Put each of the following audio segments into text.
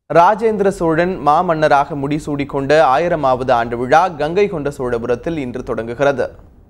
ராஜேந்திர சோழன் மாமன்னராக முடிசூடிக்கொண்ட 1000வது ஆண்டு விழா கங்கை கொண்ட சோழபுரத்தில் இன்று தொடங்குகிறது.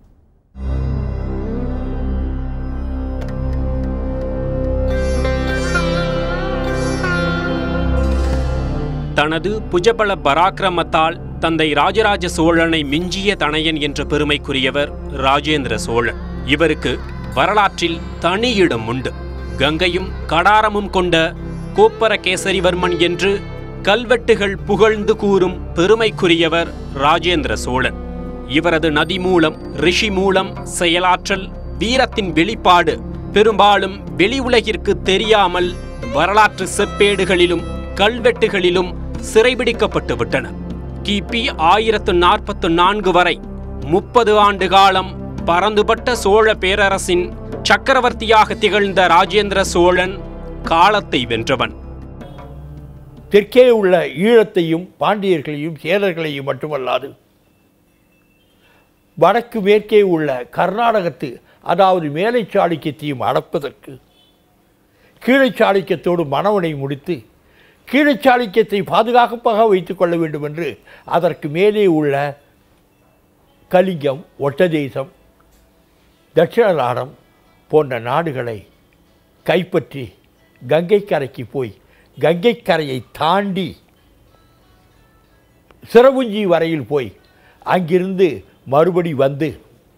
தனது புஜபல பராக்கிரமத்தால் தந்தை ராஜராஜ சோழனை மிஞ்சிய தனையன் என்ற பெருமைக்குரியவர் ராஜேந்திர சோழன். இவருக்கு வரலாற்றில் தனி இடம் உண்டு. கங்கையும் கடாரமும் கொண்ட கோப்பரகேசரிவர்மன் என்று கல்வெட்டுகள் புகழ்ந்து கூறும் பெருமைக்குரியவர் ராஜேந்திர சோழன். இவரது நதி மூலம், ரிஷி மூலம் செயலாற்றல், வீரத்தின் வெளிப்பாடு பெரும்பாலும் வெளி உலகிற்கு தெரியாமல் வரலாற்று செப்பேடுகளிலும் கல்வெட்டுகளிலும் சிறைபிடிக்கப்பட்டு விட்டன. கிபி 1044 வரை 30 ஆண்டு காலம் பரந்துபட்ட சோழ பேரரசின் சக்கரவர்த்தியாக திகழ்ந்த ராஜேந்திர சோழன் காலத்தை வென்றவன். தெற்கே உள்ள ஈழத்தையும் பாண்டியர்களையும் சேரர்களையும் மட்டுமல்லாது வடக்கு மேற்கே உள்ள கர்நாடகத்து அதாவது மேலை சாளுக்கியத்தையும் அடப்பதற்கு கீழை சாளுக்கியத்தோடு மணவனை முடித்து கீழை சாளுக்கியத்தை பாதுகாப்பாக வைத்துக் கொள்ள வேண்டும் என்று அதற்கு மேலே உள்ள கலிங்கம், ஒட்டதேசம், தட்சிணநாடம் போன்ற நாடுகளை கைப்பற்றி கங்கை கரைக்கு போய் கங்கை கரையை தாண்டி சிரபுஞ்சி வரையில் போய் அங்கிருந்து மறுபடி வந்து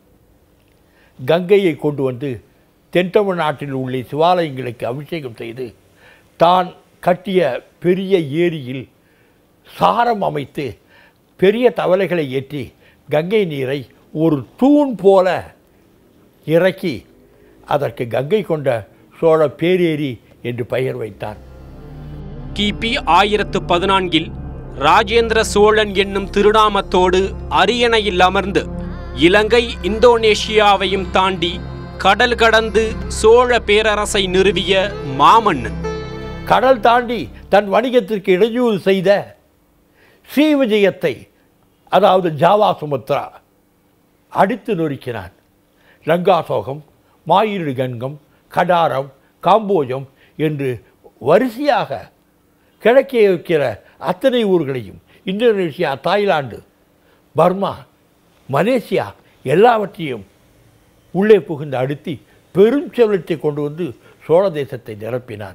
கங்கையை கொண்டு வந்து தென் தமிழ்நாட்டில் உள்ள சிவாலயங்களுக்கு அபிஷேகம் செய்து தான் கட்டிய பெரிய ஏரியில் சாரம் அமைத்து பெரிய தவளைகளை ஏற்றி கங்கை நீரை ஒரு தூண் போல இறக்கி அதற்கு கங்கை கொண்ட சோழ பேரேரி என்று பெயர் வைத்தார். கிபி 1014 ராஜேந்திர சோழன் என்னும் திருநாமத்தோடு அரியணையில் அமர்ந்து இலங்கை, இந்தோனேஷியாவையும் தாண்டி கடல் கடந்து சோழ பேரரசை நிறுவிய மாமன்னன். கடல் தாண்டி தன் வணிகத்திற்கு இடையூறு செய்த ஸ்ரீவிஜயத்தை அதாவது ஜாவா சுமத்ரா அடித்து நொறுக்கினான். லங்காசோகம், மாயிரு கங்கம், கடாரம், காம்போஜம் என்று வரிசையாக கிழக்கே இருக்கிற அத்தனை ஊர்களையும் இந்தோனேஷியா, தாய்லாந்து, பர்மா, மலேசியா எல்லாவற்றையும் உள்ளே புகுந்து அடித்து பெரும் செல்வத்தை கொண்டு வந்து சோழ தேசத்தை நிரப்பினான்.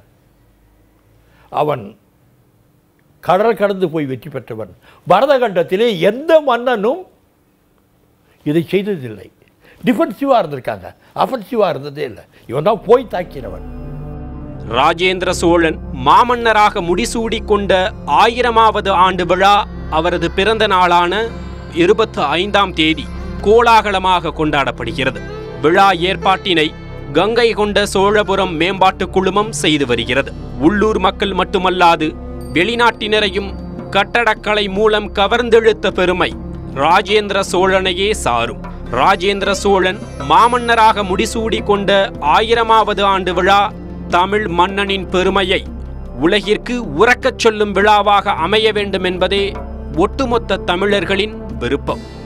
அவன் கடல் கடந்து போய் வெற்றி பெற்றவன். பரதகண்டத்திலே எந்த மன்னனும் இதை செய்ததில்லை. டிஃபென்சிவாக இருந்திருக்காங்க, அஃபென்சிவாக இருந்ததே இல்லை. இவன் தான் போய் தாக்கினவன். ராஜேந்திர சோழன் மாமன்னராக முடிசூடி கொண்ட 1000வது ஆண்டு விழா அவரது பிறந்த நாளான 25ஆம் தேதி கோலாகலமாக கொண்டாடப்படுகிறது. விழா ஏற்பாட்டினை கங்கை கொண்ட சோழபுரம் மேம்பாட்டு குழுமம் செய்து வருகிறது. உள்ளூர் மக்கள் மட்டுமல்லாது வெளிநாட்டினரையும் கட்டடக்கலை மூலம் கவர்ந்தெழுத்த பெருமை ராஜேந்திர சோழனையே சாரும். ராஜேந்திர சோழன் மாமன்னராக முடிசூடி கொண்ட 1000வது ஆண்டு விழா தமிழ் மன்னனின் பெருமையை உலகிற்கு உரக்கச் சொல்லும் விழாவாக அமைய வேண்டும் என்பதே ஒட்டுமொத்த தமிழர்களின் விருப்பம்.